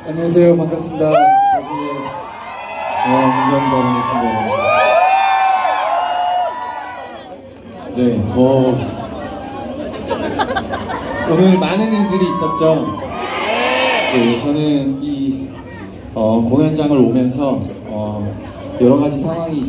안녕하세요. 반갑습니다. 다시 문정이라고 하겠습니다. 네, 오늘 많은 일들이 있었죠. 네, 저는 이 공연장을 오면서 여러 가지 상황이